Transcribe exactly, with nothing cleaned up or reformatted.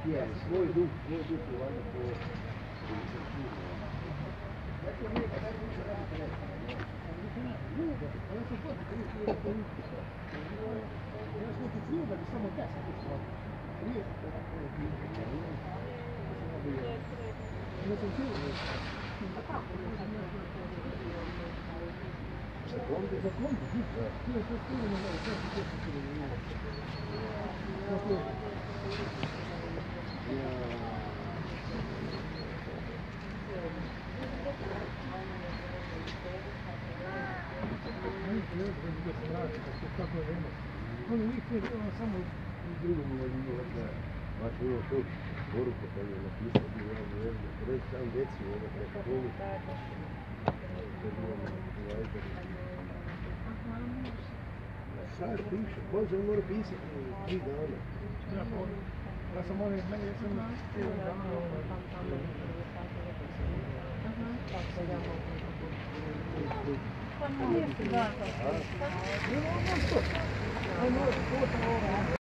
je, svoj duh, svoj duh je valjda po inicijativno. Dakle, mi je kada više radite nešto. Ljubav, ono su god krivi je politika. Ja sam ti ljubav, samo deset u stvari. Nije se to tako je kritika. Ja sam sigurno. Закон, закон, да. Ты это сторону надо, как ты это делаешь? Какой? Я... Он у них само другому возьмет, да. Ваш его тут поруку повел, написал, я не знаю, сам дети, это как школу. Sad piše, Bože, on mora pisati tri dana. Ja sam ovdje, meni je sam cijeli dan. Pa nije se da.